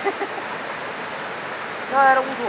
यार उठो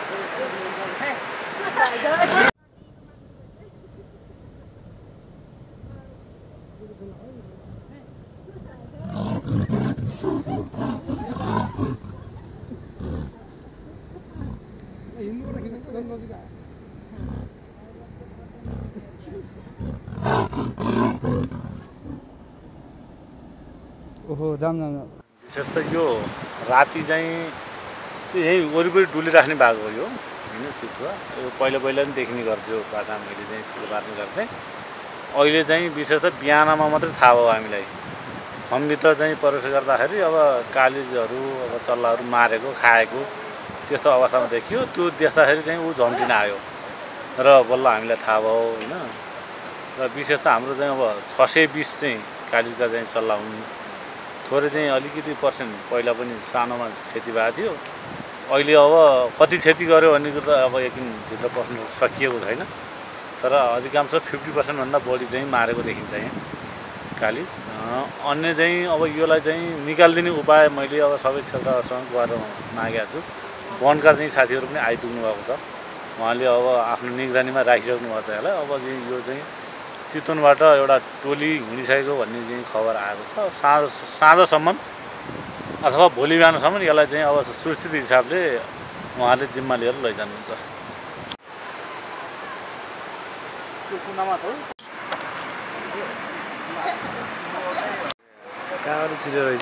ओहो जाम जाम विशेष त यो राति चाहिँ यही वरिपरि डुलिराख्ने बाघ हो यो होइन चितुवा यो पहिला पनि देखिने गर्थ्यो बाटा मैले चाहिँ ठुलो पार्ने गर्थेँ अहिले चाहिँ विशेष त बिहानमा मात्रै थाहा भयो हामीलाई हमभित्र चाहिँ प्रवेश गर्दाखेरि अब कालिजहरू अब चल्लाहरू मारेको खाएको त्यस्तो अवस्थामा देखियो त्यो देख्दाखेरि चाहिँ ऊ झम्टिन आयो र बल्ल हामीलाई थाहा भयो होइन र विशेष त हाम्रो चाहिँ अब 620 चाहिँ कालिजका चाहिँ चल्ला हुन् थोरै चाहिँ अलिकति पर्सेन्ट पहिला पनि सानोमा क्षति भएको थियो अहिले अब कति क्षति गर्यो भन्ने कुरो त अब एकदिनभित्र बस्नु सकिएको छैन तर अधिकांश 50% भन्दा बढी चाहिँ मारेको देखिन्छ यहाँ कालिज अन्य चाहिँ अब योलाई चाहिँ निकालिदिने उपाय मैले अब सबै क्षेत्रसँग गएर मागेको छु वनका चाहिँ साथीहरू पनि आइपुग्नु भएको छ उहाँले अब आफ्नो निगरानीमा राखिसक्नु भएको छ यसलाई अब चाहिँ यो चाहिँ चितवनबाट एउटा टोली हिँडिसकेको भन्ने चाहिँ खबर आएको छ साँझसम्म अथवा भोलि बिहानसम्म यसलाई चाहिँ अब सुरक्षित हिसाबले उहाँले जिम्मा लिएर लैजानुहुन्छ कहाँबाट छिटो रहेछ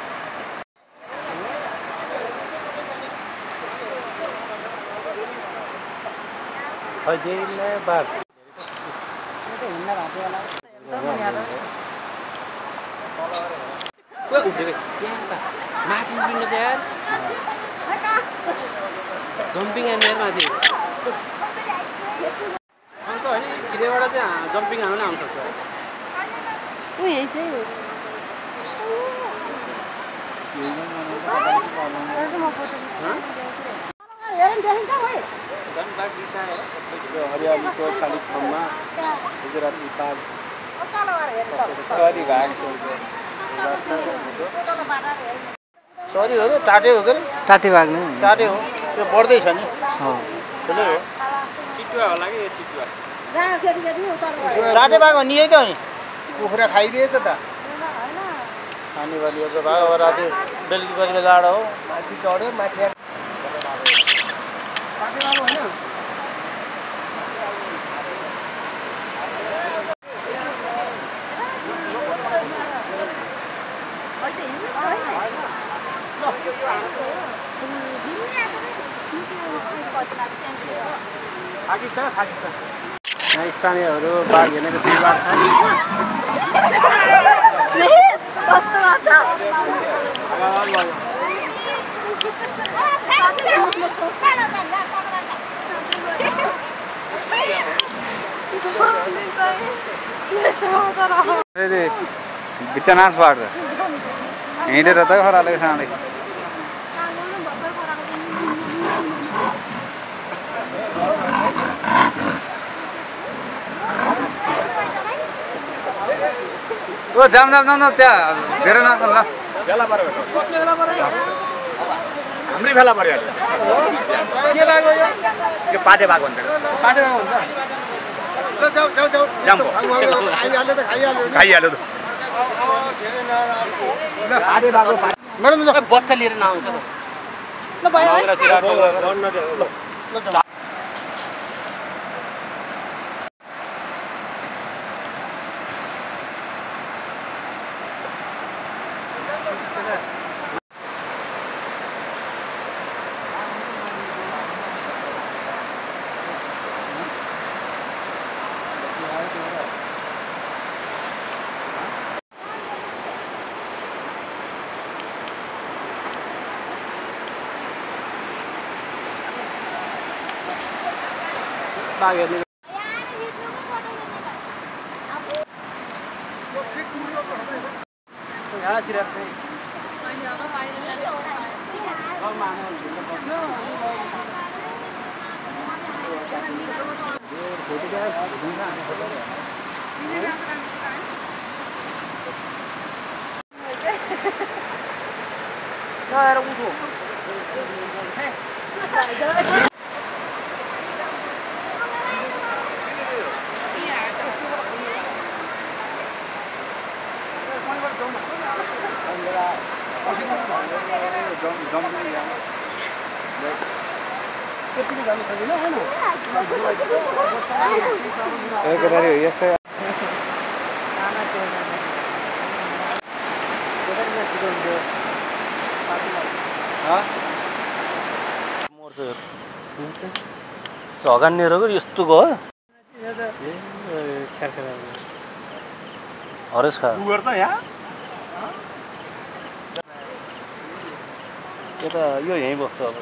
बाघ माथि उभिनु छ यार जम्पिङ एन्ड एयर माथि अन्त होइन छिरेबाट चाहिँ जम्पिङ हान्नु आउँछ ऊ यही चाहिँ हो हरियालीको खाली ठाउँमा गुजराती बाघ सरी भाग सरी हो टाटे हो के टाटे बाघ नै टाटे हो त्यो बढ्दैछ नि ठुलै हो चितुवा होला कि यो चितुवा टाटे बाघ हो नि त नि कुखुरा खाइदिएछ त खाने बाली हो बाघ अब राति बेलुकी गरेको लाडो हो माथि चढ्यो माथि स्थानीयहरू बाघ हेर्नेको दुई बाघ बिचनास बाड्छ हिँडेर त खराले साँडै ओ जाम जाम जाम त्यहाँ धेरै न ल भेला पर्यो हाम्रै भेला पर्यो के लाग्यो यो पाटे बाघ भन्छ पाटे बाघ हुन्छ ल जाऊ जाऊ जाऊ जाम आइहाल्यो त खाइहाल्यो त पाटे बाघ मैडम बच्चा लिएर नआउँछ ल भयो बाघ हेर्ने आएर उठो यस्तै हगानिएर यस्तो गयो हरेस खा यता यो यहीँ बस्छ अब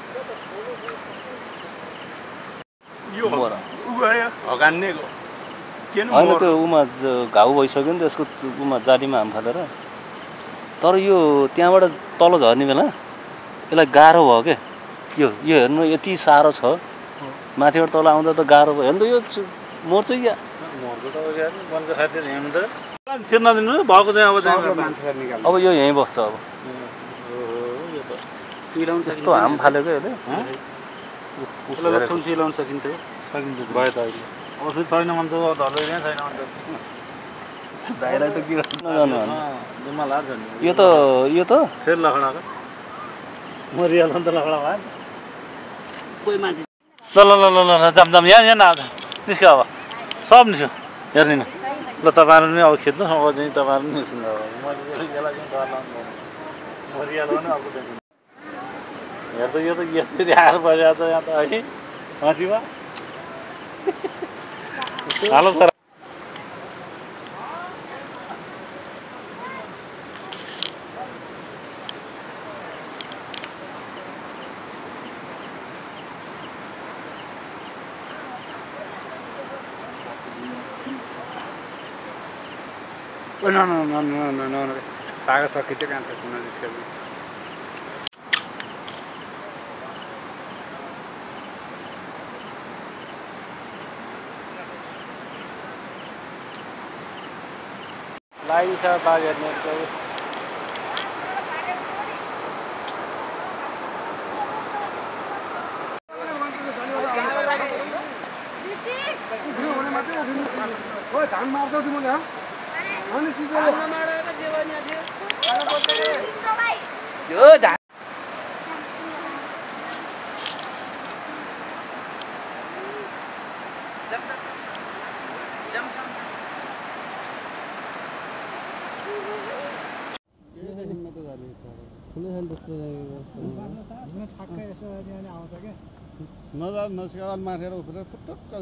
होइन त्यो उमा घाउ भइसक्यो नि त्यसको उमा जालीमा हाम फालेर तर यो त्यहाँबाट तल झर्ने बेला यसलाई गाह्रो भयो क्या यो हेर्नु यति साह्रो छ माथिबाट तल आउँदा त गाह्रो भयो नि त यो मर्छ या वनको साथीहरू हिँड्नु त छिर्न दिनु भएको चाहिँ अब यो यहीँ बस्छ अब यस्तो हाम फाल्यो क्या यसले सिलाउन सकिन्थ्यो भयो त अहिले अब छैन भने त धर्दै छैन भने त भाइलाई त के गर्नु जुम्मा लाग्छ नि यो त फेरि लखडाको मरिहाल्नु त लखडा भयो कोही मान्छे ल ल ल ल ल जाम यहाँ आउँछ निस्क्यो अब सब निस्क्यो हेर्ने न ल तपाईँहरू नि अब खेद्नु अब चाहिँ तपाईँहरू नि निस्किनु अब मैले यसलाई चाहिँ डर लाग्नु मरिहाल्नु भने अब हेर्दा यो त यसरी आएर बजाएर त यहाँ त है माथिमा हालो तर No, paga só que te canta, se não escreve. Line छ बाघ हेर्नेको धान मार्दै तिमीले अनि चिज यो धान नसिकाल माथेर उफ्रेर पुटुक्क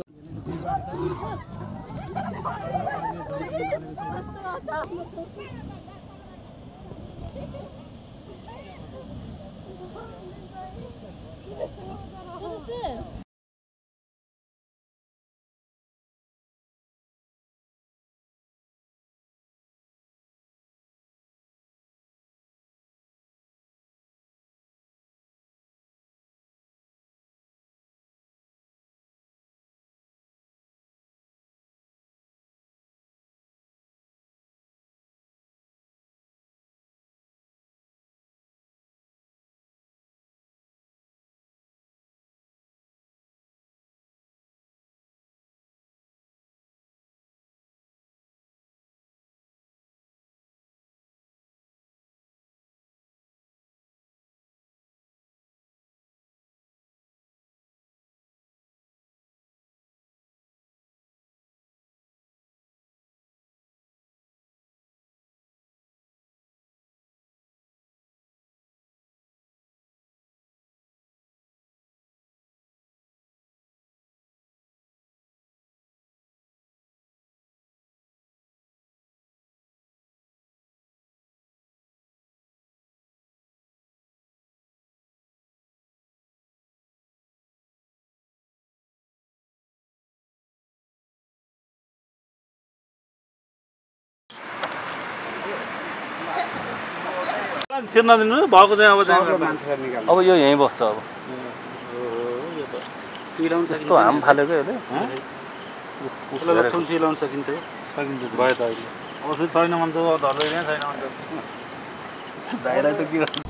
छिर्न दिनु भएको चाहिँ अब चाहिँ अब यो यहीँ बस्छ अब यस्तो हाम फाल्यो क्या यसले सिलाउन सकिन्थ्यो भयो त अहिले अब छैन भने त धर्दै छैन भने त भाइलाई त के गर्नु